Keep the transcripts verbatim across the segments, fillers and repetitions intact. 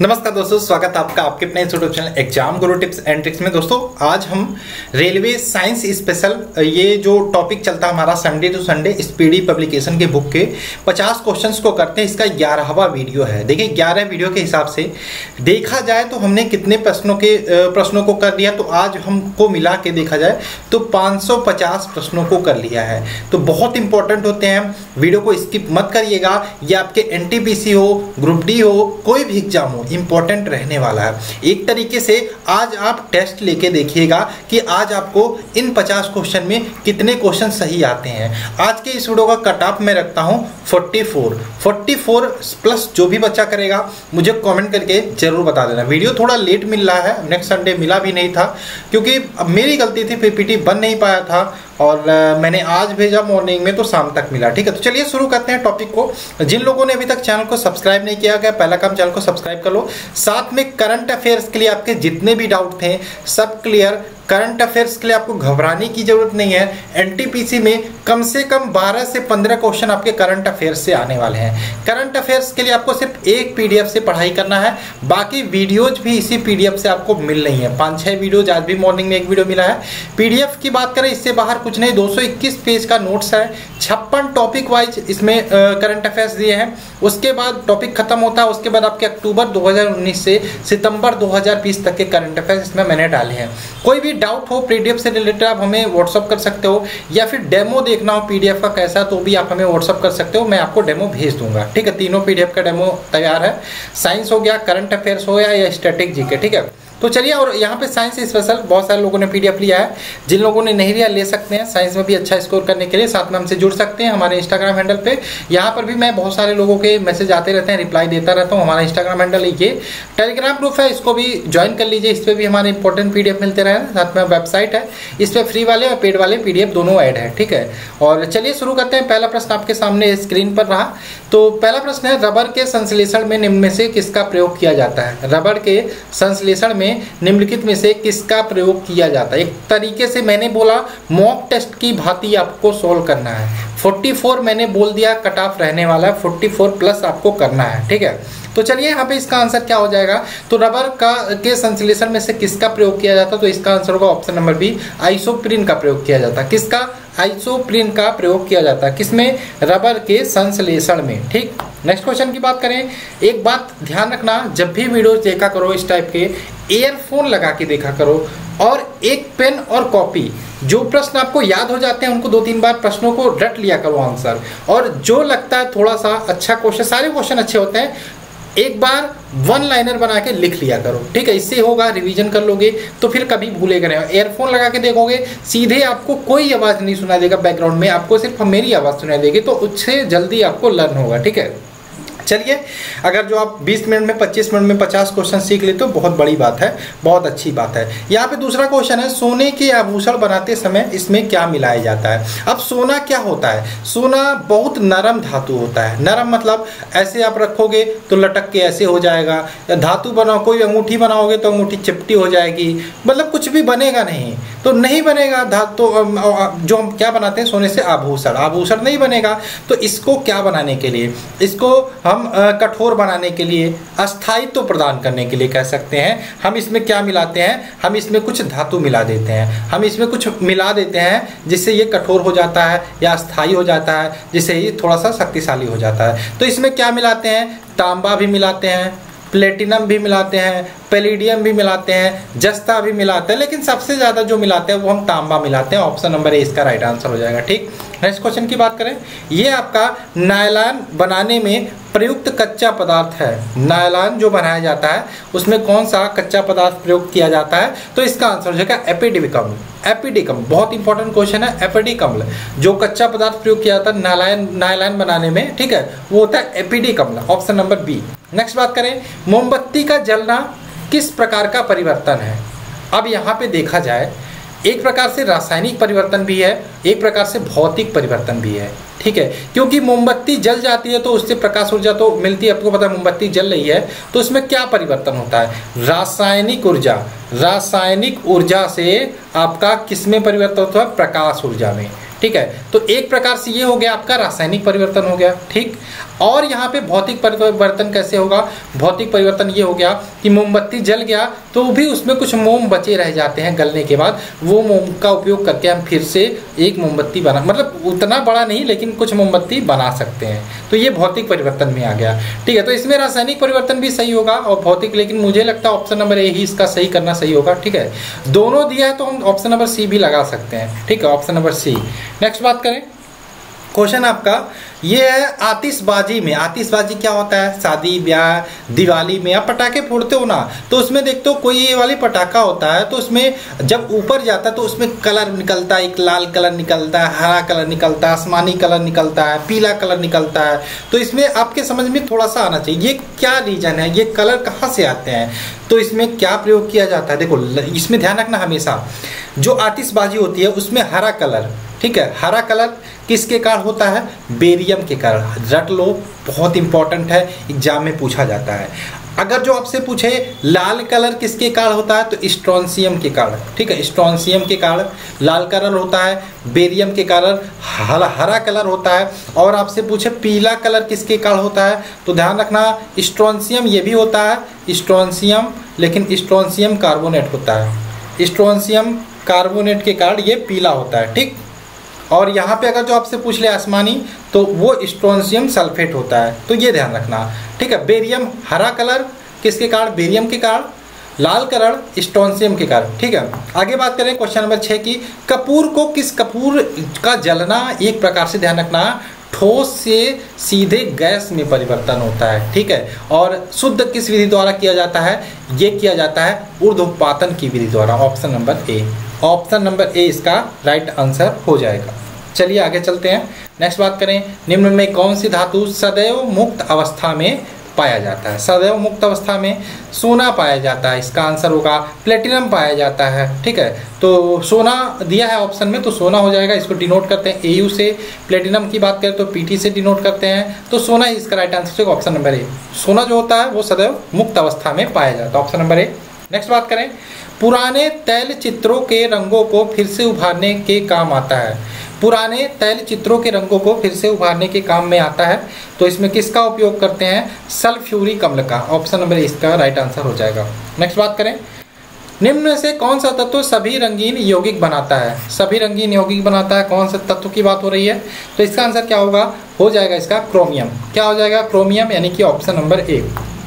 नमस्कार दोस्तों, स्वागत है आपका आपके अपने YouTube channel exam guru tips and tricks में। दोस्तों आज हम रेलवे साइंस स्पेशल, ये जो टॉपिक चलता है हमारा Sunday to Sunday speedy publication के बुक के पचास क्वेश्चंस को करते हैं। इसका ग्यारहवां वीडियो है। देखिए ग्यारह वीडियो के हिसाब से देखा जाए तो हमने कितने प्रश्नों के प्रश्नों को कर लिया, तो आज हमको मिला के देखा जाए तो पाँच सौ पचास प्रश्नों को कर लिया है। तो बहुत इंपॉर्टेंट होते हैं, वीडियो को स्किप मत करिएगा। ये आपके एन टी पी सी हो, ग्रुप डी हो, कोई भी एग्जाम हो, इंपॉर्टेंट रहने वाला है। एक तरीके से आज आप टेस्ट लेके देखिएगा कि आज आपको इन पचास क्वेश्चन में कितने क्वेश्चन सही आते हैं। आज के इस वीडियो का कट ऑफ मैं रखता हूं चौवालीस चौवालीस प्लस। जो भी बच्चा करेगा मुझे कमेंट करके जरूर बता देना। वीडियो थोड़ा लेट मिल रहा है, नेक्स्ट संडे मिला भी नहीं था क्योंकि अब मेरी गलती थी, पीपीटी बन नहीं पाया था और मैंने आज भेजा मॉर्निंग में तो शाम तक मिला। ठीक है, तो चलिए शुरू करते हैं टॉपिक को। जिन लोगों ने अभी तक चैनल को सब्सक्राइब नहीं किया गया, पहला काम चैनल को सब्सक्राइब कर लो। साथ में करंट अफेयर्स के लिए आपके जितने भी डाउट थे सब क्लियर। करंट अफेयर्स के लिए आपको घबराने की जरूरत नहीं है। एनटीपीसी में कम से कम बारह से पंद्रह क्वेश्चन आपके करंट अफेयर्स से आने वाले हैं। करंट अफेयर्स के लिए आपको सिर्फ एक पीडीएफ से पढ़ाई करना है, बाकी वीडियोज भी इसी पीडीएफ से आपको मिल रही है। पांच छह वीडियोज, आज भी मॉर्निंग में एक वीडियो मिला है। पीडीएफ की बात करें, इससे बाहर कुछ नहीं। दो सौ इक्कीस पेज का नोट्स है, छप्पन टॉपिक वाइज इसमें करंट अफेयर्स दिए हैं। उसके बाद टॉपिक खत्म होता है, उसके बाद आपके अक्टूबर दो हज़ार उन्नीस से सितंबर दो हज़ार बीस तक के करंट अफेयर्स इसमें मैंने डाले हैं। कोई भी डाउट हो पीडीएफ से रिलेटेड आप हमें व्हाट्सअप कर सकते हो, या फिर डेमो देखना हो पीडीएफ का कैसा, तो भी आप हमें व्हाट्सअप कर सकते हो, मैं आपको डेमो भेज दूंगा। ठीक है, तीनों पीडीएफ का डेमो तैयार है। साइंस हो गया, करंट अफेयर्स हो गया या स्टैटिक जीके। ठीक है, तो चलिए। और यहाँ पे साइंस स्पेशल बहुत सारे लोगों ने पीडीएफ लिया है, जिन लोगों ने नहीं लिया ले सकते हैं। साइंस में भी अच्छा स्कोर करने के लिए साथ में हमसे जुड़ सकते हैं हमारे इंस्टाग्राम हैंडल पे। यहाँ पर भी मैं बहुत सारे लोगों के मैसेज आते रहते हैं, रिप्लाई देता रहता हूँ। हमारा इंस्टाग्राम हैंडल ये टेलीग्राम ग्रुप है, इसको भी ज्वाइन कर लीजिए। इस पर भी हमारे इंपॉर्टेंट पीडीएफ मिलते रहे। साथ में वेबसाइट है, इस पर फ्री वाले और पेड वाले पीडीएफ दोनों ऐड है। ठीक है, और चलिए शुरू करते हैं। पहला प्रश्न आपके सामने स्क्रीन पर रहा। तो पहला प्रश्न है, रबर के संश्लेषण में निम्न में से किसका प्रयोग किया जाता है? रबर के संश्लेषण में निम्नलिखित में से किसका प्रयोग किया जाता है? एक तरीके से मैंने बोला मॉक टेस्ट की भांति आपको सोल्व करना है। चौवालीस मैंने बोल दिया कट ऑफ रहने वाला है, चौवालीस प्लस आपको करना है। ठीक है, तो चलिए यहाँ पे इसका आंसर क्या हो जाएगा। तो रबर का के संश्लेषण में से किसका प्रयोग किया जाता है? तो इसका आंसर होगा ऑप्शन नंबर बी, आइसोप्रीन का प्रयोग किया जाता है। किसका? आइसोप्रीन का प्रयोग किया जाता है। किसमें? रबर के संश्लेषण में। ठीक, नेक्स्ट क्वेश्चन की बात करें। एक बात ध्यान रखना, जब भी वीडियो देखा करो इस टाइप के, ईयरफोन लगा के देखा करो और एक पेन और कॉपी। जो प्रश्न आपको याद हो जाते हैं उनको दो तीन बार प्रश्नों को रट लिया करो आंसर, और जो लगता है थोड़ा सा अच्छा क्वेश्चन, सारे क्वेश्चन अच्छे होते हैं, एक बार वन लाइनर बना के लिख लिया करो। ठीक है, इससे होगा रिवीजन कर लोगे तो फिर कभी भूलेगा नहीं। एयरफोन लगा के देखोगे सीधे आपको कोई आवाज़ नहीं सुनाई देगा बैकग्राउंड में, आपको सिर्फ मेरी आवाज़ सुनाई देगी, तो उससे जल्दी आपको लर्न होगा। ठीक है, चलिए। अगर जो आप बीस मिनट में पच्चीस मिनट में पचास क्वेश्चन सीख लेते हो बहुत बड़ी बात है, बहुत अच्छी बात है। यहाँ पे दूसरा क्वेश्चन है, सोने के आभूषण बनाते समय इसमें क्या मिलाया जाता है? अब सोना क्या होता है? सोना बहुत नरम धातु होता है। नरम मतलब ऐसे आप रखोगे तो लटक के ऐसे हो जाएगा, या धातु बनाओ, कोई अंगूठी बनाओगे तो अंगूठी चिपटी हो जाएगी, मतलब कुछ भी बनेगा नहीं, तो नहीं बनेगा धातु। जो हम क्या बनाते हैं सोने से? आभूषण। आभूषण नहीं बनेगा, तो इसको क्या बनाने के लिए? इसको हम कठोर बनाने के लिए, अस्थायित्व प्रदान करने के लिए कह सकते हैं। हम इसमें क्या मिलाते हैं? हम इसमें कुछ धातु मिला देते हैं, हम इसमें कुछ मिला देते हैं जिससे ये कठोर हो जाता है या अस्थायी हो जाता है, जिससे ये थोड़ा सा शक्तिशाली हो जाता है। तो इसमें क्या मिलाते हैं? तांबा भी मिलाते हैं, प्लेटिनम भी मिलाते हैं, पैलिडियम भी मिलाते हैं, जस्ता भी मिलाते हैं, लेकिन सबसे ज़्यादा जो मिलाते हैं वो हम तांबा मिलाते हैं। ऑप्शन नंबर ए इसका राइट आंसर हो जाएगा। ठीक, नेक्स्ट क्वेश्चन की बात करें। ये आपका नायलॉन बनाने में प्रयुक्त कच्चा पदार्थ है। नायलॉन जो बनाया जाता है उसमें कौन सा कच्चा पदार्थ प्रयोग किया जाता है? तो इसका आंसर हो जाएगा एपिडिकम। एपिडिकम बहुत इंपॉर्टेंट क्वेश्चन है। एपिडिकम जो कच्चा पदार्थ प्रयोग किया जाता है नायलॉन नायलॉन बनाने में, ठीक है, वो होता है एपिडिकम। Option number B. नेक्स्ट बात करें, मोमबत्ती का जलना किस प्रकार का परिवर्तन है? अब यहाँ पे देखा जाए, एक प्रकार से रासायनिक परिवर्तन भी है, एक प्रकार से भौतिक परिवर्तन भी है। ठीक है, क्योंकि मोमबत्ती जल जाती है तो उससे प्रकाश ऊर्जा तो मिलती है। आपको पता है मोमबत्ती जल रही है तो उसमें क्या परिवर्तन होता है? रासायनिक ऊर्जा। रासायनिक ऊर्जा से आपका किस में परिवर्तन होता है? प्रकाश ऊर्जा में। ठीक है, तो एक प्रकार से ये हो गया आपका रासायनिक परिवर्तन हो गया। ठीक, और यहाँ पे भौतिक परिवर्तन कैसे होगा, भौतिक परिवर्तन ये हो गया कि मोमबत्ती जल गया तो भी उसमें कुछ मोम बचे रह जाते हैं गलने के बाद, वो मोम का उपयोग करके हम फिर से एक मोमबत्ती बना, मतलब उतना बड़ा नहीं लेकिन कुछ मोमबत्ती बना सकते हैं। तो ये भौतिक परिवर्तन में आ गया, ठीक है। तो इसमें रासायनिक परिवर्तन भी सही होगा और भौतिक, लेकिन मुझे लगता है ऑप्शन नंबर ए ही इसका सही करना सही होगा, ठीक है। दोनों दिया है तो हम ऑप्शन नंबर सी भी लगा सकते हैं, ठीक है, ऑप्शन नंबर सी। नेक्स्ट बात करें, क्वेश्चन आपका ये है आतिशबाजी में। आतिशबाजी क्या होता है, शादी ब्याह दिवाली में आप पटाखे फोड़ते हो ना, तो उसमें देखते हो कोई ये वाली पटाखा होता है तो उसमें जब ऊपर जाता है तो उसमें कलर निकलता है, एक लाल कलर निकलता है, हरा कलर निकलता है, आसमानी कलर निकलता है, पीला कलर निकलता है। तो इसमें आपके समझ में थोड़ा सा आना चाहिए ये क्या रीजन है, ये कलर कहाँ से आते हैं, तो इसमें क्या प्रयोग किया जाता है। देखो इसमें ध्यान रखना, हमेशा जो आतिशबाजी होती है उसमें हरा कलर, ठीक है, हरा कलर किसके कारण होता है, बेरियम के कारण। रट लो, बहुत इंपॉर्टेंट है, एग्जाम में पूछा जाता है। अगर जो आपसे पूछे लाल कलर किसके कारण होता है तो स्ट्रोंशियम के कारण, ठीक है, स्ट्रोंशियम के कारण लाल कलर होता है, बेरियम के कारण हरा हरा कलर होता है। और आपसे पूछे पीला कलर किसके कारण होता है तो ध्यान रखना स्ट्रोंशियम ये भी होता है, स्ट्रोंशियम, लेकिन स्ट्रोंशियम कार्बोनेट होता है, स्ट्रोंशियम कार्बोनेट के कारण ये पीला होता है, ठीक। और यहाँ पे अगर जो आपसे पूछ ले आसमानी तो वो स्ट्रोंशियम सल्फेट होता है, तो ये ध्यान रखना, ठीक है। बेरियम हरा कलर किसके कारण, बेरियम के कारण, लाल कलर स्ट्रोंशियम के कारण, ठीक है। आगे बात करें क्वेश्चन नंबर छः की, कपूर को किस, कपूर का जलना एक प्रकार से ध्यान रखना ठोस से सीधे गैस में परिवर्तन होता है, ठीक है। और शुद्ध किस विधि द्वारा किया जाता है, ये किया जाता है ऊर्ध्वपातन की विधि द्वारा, option number A. Option number A इसका राइट आंसर हो जाएगा। चलिए आगे चलते हैं, नेक्स्ट बात करें, निम्न में कौन सी धातु सदैव मुक्त अवस्था में पाया जाता है। सदैव मुक्त अवस्था में सोना पाया जाता है, इसका आंसर होगा प्लेटिनम पाया जाता है, ठीक है। तो सोना दिया है ऑप्शन में तो सोना हो जाएगा, इसको डिनोट करते हैं एयू से। प्लेटिनम की बात करें तो पीटी से डिनोट करते हैं, तो सोना इसका राइट आंसर होगा ऑप्शन नंबर ए। सोना जो होता है वो सदैव मुक्त अवस्था में पाया जाता है, ऑप्शन नंबर ए। नेक्स्ट बात करें, पुराने तैल चित्रों के रंगों को फिर से उभारने के काम आता है। पुराने तैल चित्रों के रंगों को फिर से उभारने के काम में आता है, तो इसमें किसका उपयोग करते हैं, सल्फ्यूरिक अम्ल का, ऑप्शन नंबर इसका राइट आंसर हो जाएगा। नेक्स्ट बात करें, निम्न में से कौन सा तत्व सभी रंगीन यौगिक बनाता है। सभी रंगीन यौगिक बनाता है, कौन सा तत्व की बात हो रही है, तो इसका आंसर क्या होगा, हो जाएगा इसका क्रोमियम। क्या हो जाएगा, क्रोमियम, यानी कि ऑप्शन नंबर ए।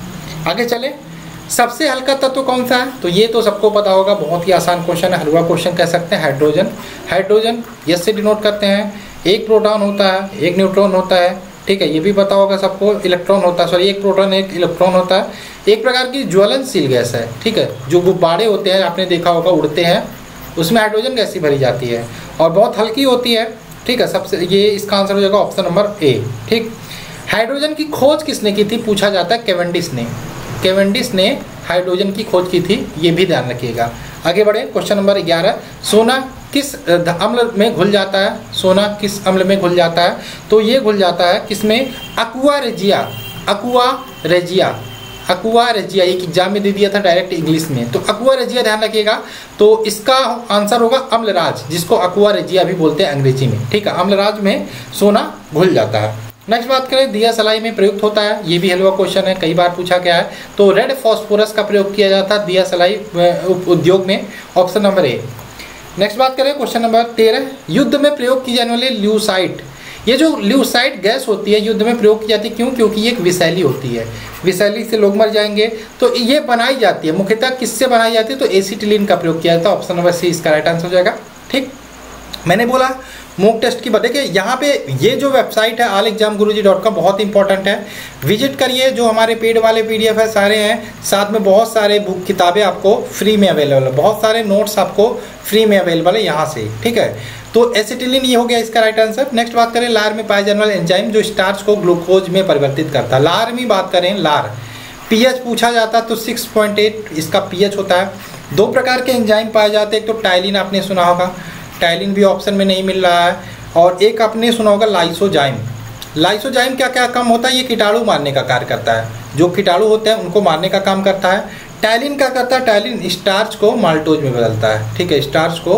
आगे चले, सबसे हल्का तत्व कौन सा है, तो ये तो सबको पता होगा, बहुत ही आसान क्वेश्चन है, हलवा क्वेश्चन कह सकते हैं, हाइड्रोजन। हाइड्रोजन यस से डिनोट करते हैं, एक प्रोटॉन होता है, एक न्यूट्रॉन होता है, ठीक है, ये भी पता होगा सबको। इलेक्ट्रॉन होता है, सॉरी एक प्रोटॉन एक इलेक्ट्रॉन होता है। एक प्रकार की ज्वलनशील गैस है, ठीक है, जो गुब्बारे होते हैं आपने देखा होगा उड़ते हैं, उसमें हाइड्रोजन गैस ही भरी जाती है और बहुत हल्की होती है, ठीक है। सबसे ये इसका आंसर हो जाएगा ऑप्शन नंबर ए, ठीक। हाइड्रोजन की खोज किसने की थी, पूछा जाता है, केवेंडिश ने। केवेंडिश ने हाइड्रोजन की खोज की थी, ये भी ध्यान रखिएगा। आगे बढ़े, क्वेश्चन नंबर ग्यारह, सोना किस अम्ल में घुल जाता है। सोना किस अम्ल में घुल जाता है, तो ये घुल जाता है किसमें, aqua regia. Aqua regia, aqua regia एक एग्जाम में दे दिया था डायरेक्ट इंग्लिश में, तो अक्वा रेजिया ध्यान रखिएगा। तो इसका आंसर होगा अम्लराज, जिसको अक्वा रेजिया भी बोलते हैं अंग्रेजी में, ठीक है। अम्लराज में सोना घुल जाता है। नेक्स्ट बात करें, दिया सलाई में प्रयुक्त होता है, ये भी हलवा क्वेश्चन है, कई बार पूछा गया है। तो रेड फॉस्फोरस का प्रयोग किया जाता है दिया सलाई उद्योग में, ऑप्शन नंबर ए। नेक्स्ट बात करें, क्वेश्चन नंबर तेरह, युद्ध में प्रयोग की जाने वाली ल्यूसाइट। ये जो ल्यूसाइट गैस होती है युद्ध में प्रयोग की जाती है, क्यों, क्योंकि ये एक विषैली होती है, विषैली से लोग मर जाएंगे। तो ये बनाई जाती है, मुख्यतः किससे बनाई जाती है, तो एसिटिलीन का प्रयोग किया जाता है, ऑप्शन नंबर सी इसका राइट आंसर हो जाएगा, ठीक। मैंने बोला मॉक टेस्ट की बात, देखिए यहाँ पे ये जो वेबसाइट है all exam guruji dot com बहुत इंपॉर्टेंट है, विजिट करिए। जो हमारे पेड वाले पीडीएफ है सारे हैं, साथ में बहुत सारे बुक किताबें आपको फ्री में अवेलेबल है, बहुत सारे नोट्स आपको फ्री में अवेलेबल है यहाँ से, ठीक है। तो एसिटिलीन ये हो गया इसका राइट आंसर। नेक्स्ट बात करें, लार में पाए जाने वाले एंजाइम जो स्टार्च को ग्लूकोज में परिवर्तित करता है। लार में बात करें, लार पीएच पूछा जाता है तो सिक्स पॉइंट एट इसका पीएच होता है। दो प्रकार के एंजाइम पाए जाते हैं, एक तो टाइलिन आपने सुना होगा, टाइलिन भी ऑप्शन में नहीं मिल रहा है, और एक आपने सुना होगा लाइसोजाइम। लाइसोजाइम क्या क्या काम होता है, ये कीटाणु मारने का कार्य करता है, जो कीटाणु होते हैं उनको मारने का काम करता है। टाइलिन क्या करता है, टाइलिन स्टार्च को माल्टोज में बदलता है, ठीक है, स्टार्च को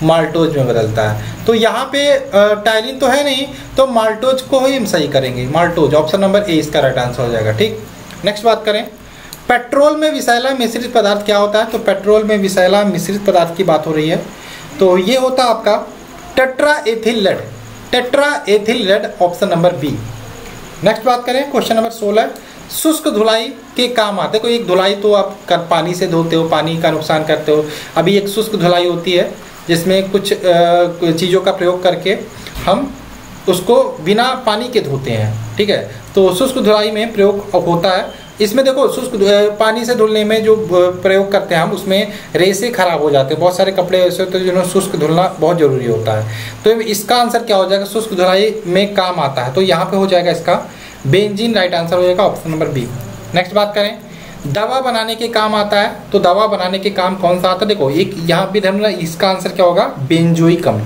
माल्टोज में बदलता है। तो यहाँ पे टाइलिन तो है नहीं, तो माल्टोज को ही हम सही करेंगे, माल्टोज। ऑप्शन नंबर ए इसका राइट आंसर हो जाएगा। ठीक, नेक्स्ट बात करें, पेट्रोल में विषैला मिश्रित पदार्थ क्या होता है? तो पेट्रोल में विषैला मिश्रित पदार्थ की बात हो रही है, तो ये होता है आपका tetra ethyl lead, tetra ethyl lead, option number B. Next बात करें, क्वेश्चन नंबर सोलह, शुष्क धुलाई के काम आते हैं। कोई एक धुलाई तो आप कर पानी से धोते हो, पानी का नुकसान करते हो। अभी एक शुष्क धुलाई होती है जिसमें कुछ चीज़ों का प्रयोग करके हम उसको बिना पानी के धोते हैं, ठीक है। तो शुष्क धुलाई में प्रयोग होता है। इसमें देखो, शुष्क पानी से धुलने में जो प्रयोग करते हैं हम, उसमें रेसे खराब हो जाते हैं। बहुत सारे कपड़े ऐसे होते हैं जिन्हें शुष्क धुलना बहुत जरूरी होता है। तो इसका आंसर क्या हो जाएगा? शुष्क धुलाई में काम आता है, तो यहाँ पे हो जाएगा इसका बेंजीन, राइट आंसर हो जाएगा ऑप्शन नंबर बी। नेक्स्ट बात करें, दवा बनाने के काम आता है, तो दवा बनाने के काम कौन सा आता है? देखो, एक यहाँ पे ध्यान, इसका आंसर क्या होगा? बेंजोइक अम्ल,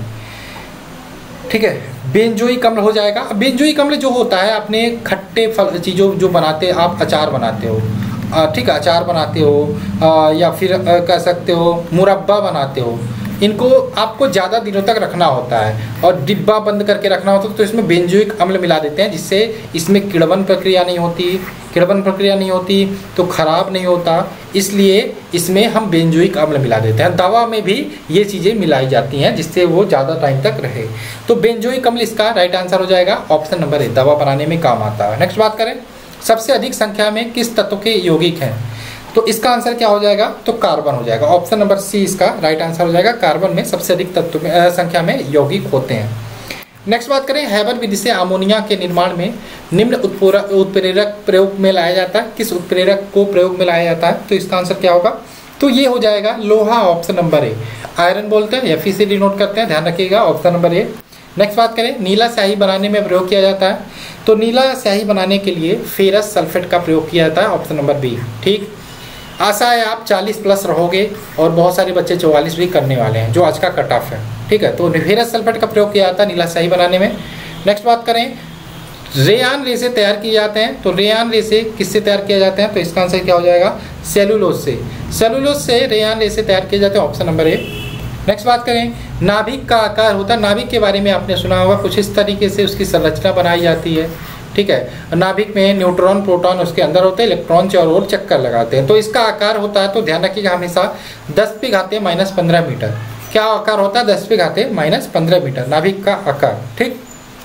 ठीक है, बेंजोइक अम्ल हो जाएगा। बेंजोइक अम्ल जो होता है, अपने खट्टे फल चीज़ों जो बनाते, आप अचार बनाते हो, ठीक है, अचार बनाते हो, आ, या फिर कह सकते हो मुरब्बा बनाते हो, इनको आपको ज़्यादा दिनों तक रखना होता है और डिब्बा बंद करके रखना होता है, तो इसमें बेंजोइक अम्ल मिला देते हैं, जिससे इसमें किड़वन प्रक्रिया नहीं होती, किड़वन प्रक्रिया नहीं होती तो खराब नहीं होता, इसलिए इसमें हम बेंजोइक अम्ल मिला देते हैं। दवा में भी ये चीज़ें मिलाई जाती हैं जिससे वो ज़्यादा टाइम तक रहे। तो बेंजोइक अम्ल इसका राइट आंसर हो जाएगा ऑप्शन नंबर ए, दवा बनाने में काम आता है। नेक्स्ट बात करें, सबसे अधिक संख्या में किस तत्व के यौगिक हैं? तो इसका आंसर क्या हो जाएगा? तो कार्बन हो जाएगा, ऑप्शन नंबर सी इसका राइट आंसर हो जाएगा। कार्बन में सबसे अधिक तत्व में संख्या में यौगिक होते हैं। नेक्स्ट बात करें, हैबर विधि से अमोनिया के निर्माण में निम्न उत्प्रेरक प्रयोग में लाया जाता है। किस उत्प्रेरक को प्रयोग में लाया जाता है? तो इसका आंसर क्या होगा? तो ये हो जाएगा लोहा, ऑप्शन नंबर ए। आयरन बोलते हैं, एफ ई से डिनोट करते हैं, ध्यान रखिएगा, ऑप्शन नंबर ए। नेक्स्ट बात करें, नीला स्याही बनाने में प्रयोग किया जाता है, तो नीला स्याही बनाने के लिए फेरस सल्फेट का प्रयोग किया जाता है, ऑप्शन नंबर बी। ठीक, आशा है आप चालीस प्लस रहोगे और बहुत सारे बच्चे चौवालीस भी करने वाले हैं, जो आज का कट ऑफ है, ठीक है। तो फेरस सल्फेट का प्रयोग किया जाता है नीला स्याही बनाने में। नेक्स्ट बात करें, रेयान रेसे तैयार किए जाते हैं, तो रेयान रेसे किससे तैयार किए जाते हैं? तो इसका आंसर क्या हो जाएगा? सेलुलोज से, सेलुलोज से रेयान रेसे तैयार किए जाते हैं, ऑप्शन नंबर ए। नेक्स्ट बात करें, नाभिक का आकार होता है, नाभिक के बारे में आपने सुना होगा, कुछ इस तरीके से उसकी संरचना बनाई जाती है, ठीक है। नाभिक में न्यूट्रॉन प्रोटॉन उसके अंदर होते हैं, इलेक्ट्रॉन चारों ओर चक्कर लगाते हैं। तो इसका आकार होता है, तो ध्यान रखिएगा हमेशा, दस पे घाते माइनस पंद्रह मीटर। क्या आकार होता है? दस पे घाते माइनस पंद्रह मीटर नाभिक का आकार। ठीक,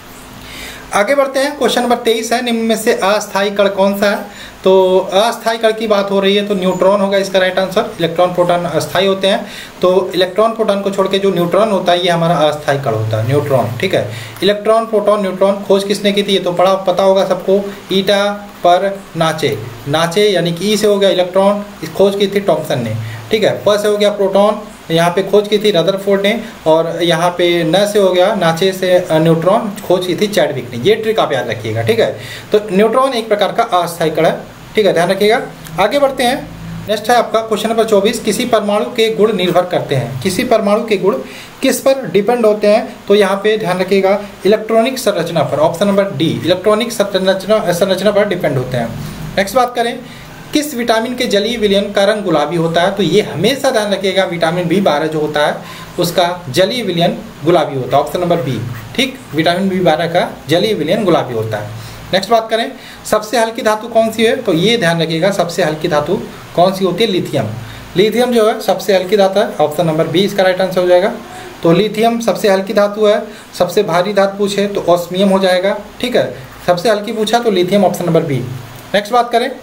आगे बढ़ते हैं, क्वेश्चन नंबर तेईस है, निम्न में से अस्थायी कण कौन सा है? तो अस्थायी कण की बात हो रही है, तो न्यूट्रॉन होगा इसका राइट आंसर। इलेक्ट्रॉन प्रोटॉन अस्थायी होते हैं, तो इलेक्ट्रॉन प्रोटॉन को छोड़ के जो न्यूट्रॉन होता है ये हमारा अस्थायी कण होता है, न्यूट्रॉन, ठीक है। इलेक्ट्रॉन प्रोटॉन न्यूट्रॉन खोज किसने की थी? ये तो पढ़ा पता होगा सबको, ईटा पर नाचे, नाचे यानी कि ई से हो गया इलेक्ट्रॉन, खोज की थी टॉमसन ने, ठीक है। प से हो गया प्रोटॉन, यहाँ पे खोज की थी रदरफोर्ड ने, और यहाँ पे न से हो गया, नाचे से न्यूट्रॉन खोज की थी चैडविक ने। ये ट्रिक आप याद रखिएगा, ठीक है। तो न्यूट्रॉन एक प्रकार का अस्थायी कण है, ठीक है, ध्यान रखिएगा। आगे बढ़ते हैं, नेक्स्ट है आपका क्वेश्चन नंबर चौबीस, किसी परमाणु के गुण निर्भर करते हैं। किसी परमाणु के गुण किस पर डिपेंड होते हैं? तो यहाँ पे ध्यान रखिएगा, इलेक्ट्रॉनिक संरचना पर, ऑप्शन नंबर डी, इलेक्ट्रॉनिक संरचना संरचना पर डिपेंड होते हैं। नेक्स्ट बात करें, किस विटामिन के जलीय विलयन का रंग गुलाबी होता है? तो ये हमेशा ध्यान रखिएगा, विटामिन बी बारह जो होता है उसका जलीय विलयन गुलाबी होता है, ऑप्शन नंबर बी। ठीक, विटामिन बी बारह का जलीय विलयन गुलाबी होता है। नेक्स्ट बात करें, सबसे हल्की धातु कौन सी है? तो ये ध्यान रखिएगा, सबसे हल्की धातु कौन सी होती है? लिथियम। लिथियम जो है सबसे हल्की धातु है, ऑप्शन नंबर बी इसका राइट आंसर हो जाएगा। तो लिथियम सबसे हल्की धातु है। सबसे भारी धातु पूछे तो ऑस्मियम हो जाएगा, ठीक है। सबसे हल्की पूछा तो lithium, option number B. Next बात करें,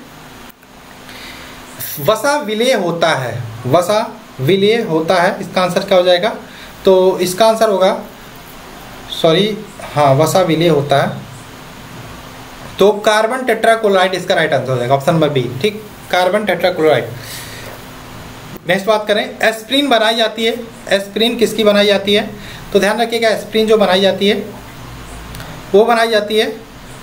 वसा विलेय होता है, वसा विलेय होता है, इसका आंसर क्या हो जाएगा? तो इसका आंसर होगा, सॉरी, हाँ, वसा विलेय होता है तो कार्बन टेट्राक्लोराइड इसका राइट आंसर हो जाएगा, ऑप्शन नंबर बी। ठीक, कार्बन टेट्राक्लोराइड। नेक्स्ट बात करें, एस्प्रिन बनाई जाती है, एस्प्रिन किसकी बनाई जाती है? तो ध्यान रखिएगा, एस्प्रिन जो बनाई जाती है वो बनाई जाती है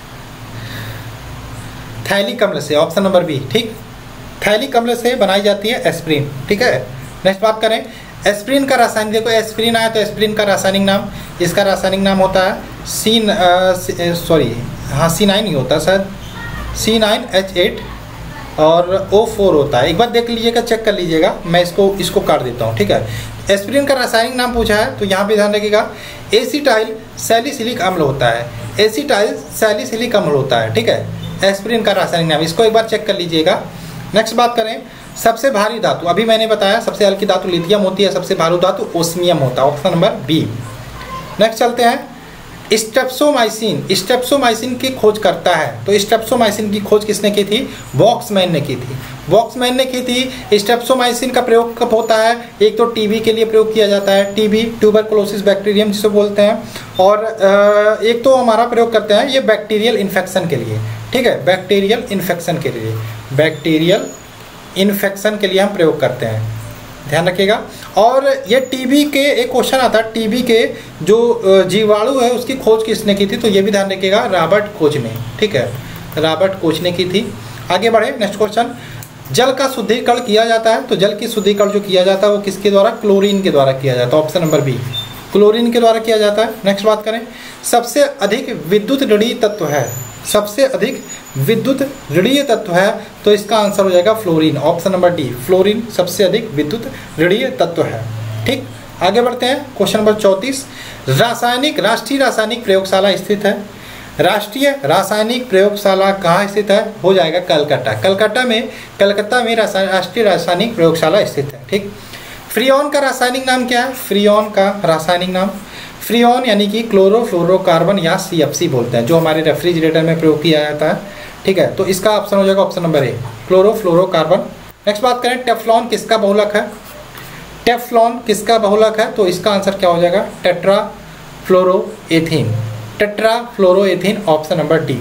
थैलिक अम्ल से, ऑप्शन नंबर बी। ठीक, थैलिक अम्ल से बनाई जाती है एस्प्रिन, ठीक है। नेक्स्ट बात करें, एस्प्रिन का रासायनिक, देखो एस्प्रिन आया तो एस्प्रिन का रासायनिक नाम, इसका रासायनिक नाम होता है सी, सॉरी हाँ सी नाइन ही होता है sir, C nine H eight और ओ फोर होता है। एक बार देख लीजिएगा, चेक कर लीजिएगा, मैं इसको इसको काट देता हूँ, ठीक है। एस्पिरिन का रासायनिक नाम पूछा है तो यहाँ पे ध्यान रखिएगा एसिटाइल सैलिसिलिक अम्ल होता है, एसिटाइल सैलिसिलिक अम्ल होता है, ठीक है। एस्पिरिन का रासायनिक नाम, इसको एक बार चेक कर लीजिएगा। नेक्स्ट बात करें, सबसे भारी धातु, अभी मैंने बताया सबसे हल्की धातु लिथियम होती है, सबसे भारी धातु ओस्मियम होता है, ऑप्शन नंबर बी। नेक्स्ट चलते हैं, स्ट्रेप्टोमाइसिन, स्ट्रेप्टोमाइसिन की खोज करता है तो स्ट्रेप्टोमाइसिन की खोज किसने की थी? वॉक्समैन ने की थी, वॉक्समैन ने की थी। स्ट्रेप्टोमाइसिन का प्रयोग कब होता है? एक तो टीबी के लिए प्रयोग किया जाता है, टीबी ट्यूबरकुलोसिस बैक्टीरियम जिसे बोलते हैं, और एक तो हमारा प्रयोग करते हैं ये बैक्टीरियल इन्फेक्शन के लिए, ठीक है, बैक्टीरियल इन्फेक्शन के लिए, बैक्टीरियल इन्फेक्शन के लिए हम प्रयोग करते हैं, ध्यान रखिएगा। और ये टीबी के एक क्वेश्चन आता है, टीबी के जो जीवाणु है उसकी खोज किसने की थी? तो ये भी ध्यान रखिएगा, रॉबर्ट कोच ने, ठीक है, रॉबर्ट कोच ने की थी। आगे बढ़े, नेक्स्ट क्वेश्चन, जल का शुद्धिकरण किया जाता है तो जल की शुद्धिकरण जो किया जाता है वो किसके द्वारा? क्लोरीन के द्वारा किया जाता है, ऑप्शन नंबर बी, क्लोरीन के द्वारा किया जाता है। नेक्स्ट बात करें, सबसे अधिक विद्युत ऋणीय तत्व है, सबसे अधिक विद्युत ऋणीय तत्व है तो इसका आंसर हो जाएगा fluorine, option number D, fluorine सबसे अधिक विद्युत ऋणीय तत्व है, ठीक। आगे बढ़ते हैं, क्वेश्चन नंबर चौंतीस, रासायनिक राष्ट्रीय रासायनिक प्रयोगशाला स्थित है, राष्ट्रीय रासायनिक प्रयोगशाला कहाँ स्थित है? हो जाएगा कलकत्ता, कलकत्ता में, कलकत्ता में राष्ट्रीय रासायनिक प्रयोगशाला स्थित है, ठीक। फ्रीऑन का रासायनिक नाम क्या है? फ्रीऑन का रासायनिक नाम, फ्रीऑन यानी कि क्लोरोफ्लोरोकार्बन या सी एफ सी बोलते हैं, जो हमारे रेफ्रिजरेटर में प्रयोग किया जाता है, ठीक है। तो इसका ऑप्शन हो जाएगा option number A, chlorofluorocarbon. Next बात करें, टेफ्लॉन किसका बहुलक है? टेफ्लॉन किसका बहुलक है? तो इसका आंसर क्या हो जाएगा? Tetrafluoroethene, tetrafluoroethene, option number D.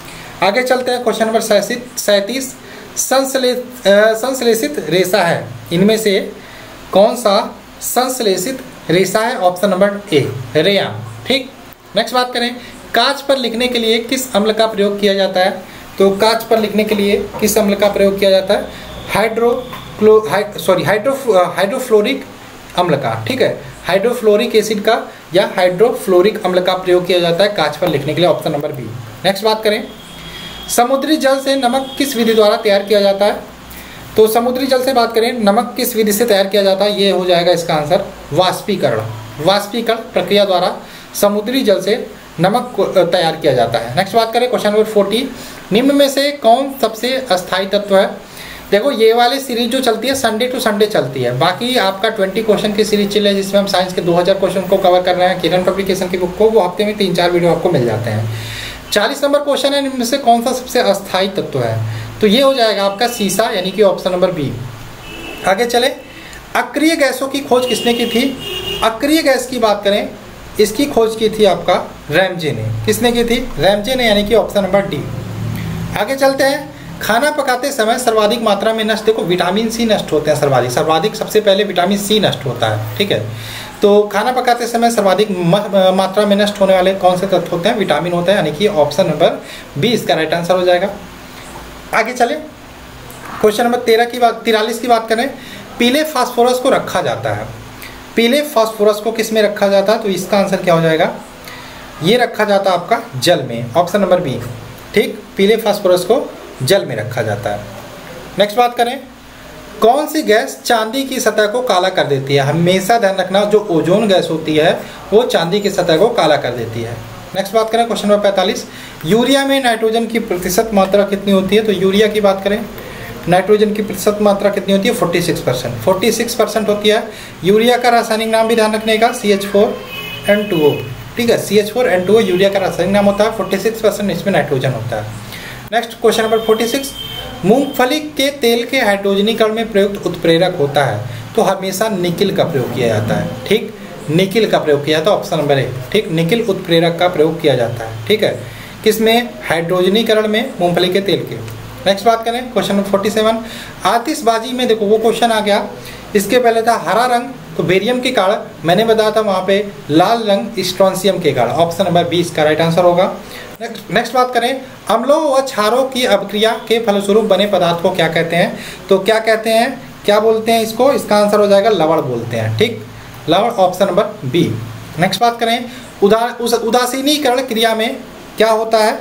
आगे चलते हैं, क्वेश्चन नंबर सैंतीस, संश्लेषित संश्लेषित रेशा है, इनमें से कौन सा संश्लेषित रेशा है? ऑप्शन नंबर ए, रेयान, ठीक। नेक्स्ट बात करें, कांच पर लिखने के लिए किस अम्ल का प्रयोग किया जाता है? तो कांच पर लिखने के लिए किस अम्ल का प्रयोग किया जाता है? हाइड्रो क्लो सॉरी हाइड्रो हाइड्रोफ्लोरिक अम्ल का, ठीक है, हाइड्रोफ्लोरिक एसिड का या हाइड्रोफ्लोरिक अम्ल का प्रयोग किया जाता है कांच पर लिखने के लिए, ऑप्शन नंबर बी। नेक्स्ट बात करें, समुद्री जल से नमक किस विधि द्वारा तैयार किया जाता है? तो समुद्री जल से बात करें, नमक किस विधि से तैयार किया जाता है? ये हो जाएगा इसका आंसर वाष्पीकरण, वाष्पीकरण प्रक्रिया द्वारा समुद्री जल से नमक को तैयार किया जाता है। नेक्स्ट बात करें, क्वेश्चन नंबर फोर्टी, निम्न में से कौन सबसे अस्थायी तत्व है? देखो ये वाली सीरीज जो चलती है संडे टू संडे चलती है, बाकी आपका ट्वेंटी क्वेश्चन की सीरीज चले जिसमें हम साइंस के दो हज़ार क्वेश्चन को कवर कर रहे हैं, किरण पब्लिकेशन की बुक को, वो हफ्ते में तीन चार वीडियो आपको मिल जाते हैं। चालीस नंबर क्वेश्चन है, इनमें से कौन सा सबसे अस्थायी तत्व है? तो ये हो जाएगा आपका सीसा, यानी कि ऑप्शन नंबर बी। आगे चले, अक्रिय गैसों की खोज किसने की थी? अक्रिय गैस की बात करें, इसकी खोज की थी आपका रैमजे ने, किसने की थी? रैमजे ने, यानी कि ऑप्शन नंबर डी। आगे चलते हैं, खाना पकाते समय सर्वाधिक मात्रा में नष्ट, देखो विटामिन सी नष्ट होते हैं सर्वाधिक, सर्वाधिक सबसे पहले विटामिन सी नष्ट होता है, ठीक है। तो खाना पकाते समय सर्वाधिक मात्रा में नष्ट होने वाले कौन से तत्व होते हैं? विटामिन होते हैं, यानी कि ऑप्शन नंबर बी इसका राइट आंसर हो जाएगा। आगे चले, क्वेश्चन नंबर तेरह की बात तिरालीस की बात करें, पीले फास्फोरस को रखा जाता है, पीले फास्फोरस को किस में रखा जाता है? तो इसका आंसर क्या हो जाएगा? ये रखा जाता है आपका जल में, ऑप्शन नंबर बी, ठीक, पीले फास्फोरस को जल में रखा जाता है। नेक्स्ट बात करें, कौन सी गैस चांदी की सतह को काला कर देती है? हमेशा ध्यान रखना, जो ओजोन गैस होती है वो चांदी की सतह को काला कर देती है। नेक्स्ट बात करें, क्वेश्चन नंबर पैंतालीस, यूरिया में नाइट्रोजन की प्रतिशत मात्रा कितनी होती है? तो यूरिया की बात करें, नाइट्रोजन की प्रतिशत मात्रा कितनी होती है? छियालीस परसेंट, छियालीस परसेंट होती है। यूरिया का रासायनिक नाम भी ध्यान रखने का, C H four N two O, ठीक है, C H four N two O urea का रासायनिक नाम होता है, छियालीस परसेंट इसमें नाइट्रोजन होता है। नेक्स्ट क्वेश्चन नंबर छियालीस, मूंगफली के तेल के हाइड्रोजनीकरण में प्रयुक्त उत्प्रेरक होता है, तो हमेशा निकिल का प्रयोग किया जाता है, ठीक, निकिल का प्रयोग किया जाता है, ऑप्शन नंबर ए, ठीक, निकिल उत्प्रेरक का प्रयोग किया जाता है, ठीक है, किसमें? हाइड्रोजनीकरण में मूंगफली के तेल के। नेक्स्ट बात करें, क्वेश्चन नंबर सैंतालीस, आतिशबाजी में देखो वो क्वेश्चन आ गया, इसके पहले था हरा रंग तो बेरियम के कारण, मैंने बताया था वहाँ पे लाल रंग स्ट्रोंसियम के कारण, ऑप्शन नंबर बी इसका राइट आंसर होगा। नेक्स्ट नेक्स्ट बात करें, अम्लों व क्षारों की अभिक्रिया के फलस्वरूप बने पदार्थ को क्या कहते हैं? तो क्या कहते हैं, क्या बोलते हैं इसको? इसका आंसर हो जाएगा लवण बोलते हैं, ठीक, लवण, ऑप्शन नंबर बी। नेक्स्ट बात करें, उदा उस उदासीनीकरण क्रिया में क्या होता है?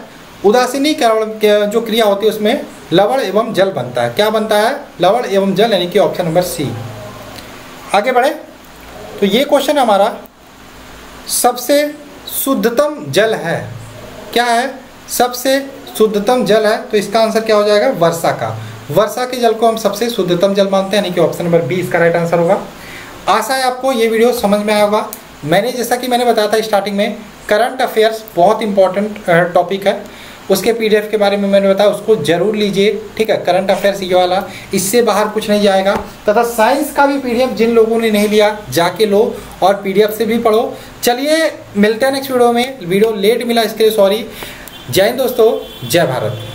उदासीनीकरण जो क्रिया होती है उसमें लवण एवं जल बनता है, क्या बनता है? लवण एवं जल, यानी कि ऑप्शन नंबर सी। आगे बढ़े, तो ये क्वेश्चन हमारा सबसे शुद्धतम जल है, क्या है? सबसे शुद्धतम जल है, तो इसका आंसर क्या हो जाएगा? वर्षा का। वर्षा के जल को हम सबसे शुद्धतम जल मानते हैं, यानी कि ऑप्शन नंबर बी इसका राइट आंसर होगा। आशा है आपको ये वीडियो समझ में आया होगा। मैंने जैसा कि मैंने बताया था स्टार्टिंग में, करंट अफेयर्स बहुत इंपॉर्टेंट टॉपिक है, उसके पीडीएफ के बारे में मैंने बताया, उसको जरूर लीजिए, ठीक है। करंट अफेयर्स ये वाला, इससे बाहर कुछ नहीं जाएगा। तथा साइंस का भी पीडीएफ जिन लोगों ने नहीं लिया जाके लो और पीडीएफ से भी पढ़ो। चलिए मिलते हैं नेक्स्ट वीडियो में। वीडियो लेट मिला इसके लिए सॉरी। जय हिंद दोस्तों, जय भारत।